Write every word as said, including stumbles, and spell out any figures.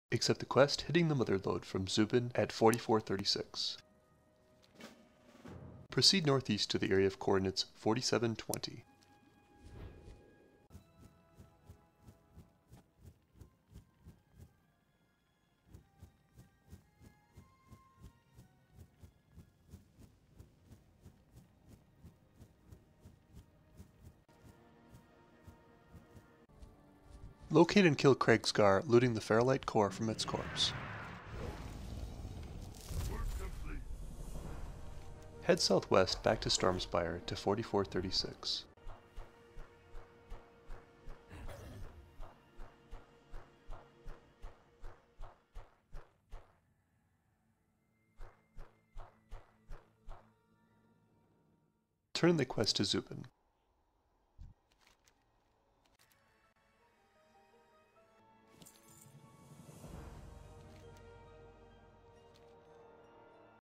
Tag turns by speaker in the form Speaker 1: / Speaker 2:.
Speaker 1: Accept the quest hitting the Motherlode from ZUBEN at forty-four thirty-six. Proceed northeast to the area of coordinates forty-seven twenty. Locate and kill CRAGSKAAR, looting the ferrolite core from its corpse. Head southwest back to Stormspire to forty-four thirty-six. Turn in the quest to ZUBEN.